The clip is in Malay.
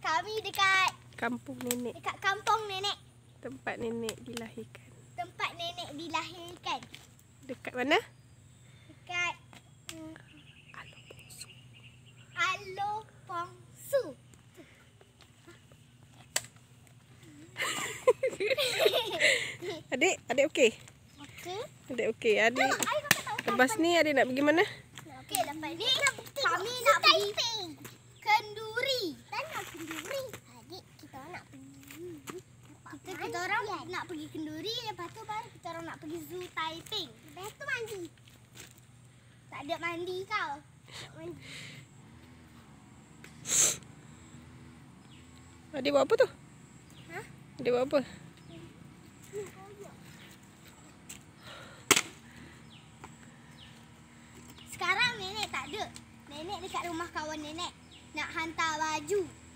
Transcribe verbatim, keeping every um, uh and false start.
Kami dekat kampung nenek. dekat kampung nenek. Tempat nenek dilahirkan. Tempat nenek dilahirkan. Dekat mana? Dekat hmm, Alopongsu. Alopongsu. Adik, adik okey? Okey. Adik okey. Adik. Ayo kakak tahu. Lepas ni adik nak pergi mana? Okey, lepas ni kami nak pergi Kenduri. Dan nak Kenduri. Adik, kita nak pergi. Kita kita orang nak pergi Kenduri, lepas tu baru kita orang nak pergi Zoo Taiping. Lepas tu mandi. Tak ada mandi kau. Tak mandi. Adik buat apa tu? Ha? Adik buat apa? Sekarang nenek tak ada. Nenek dekat rumah kawan nenek. Nak hantar baju.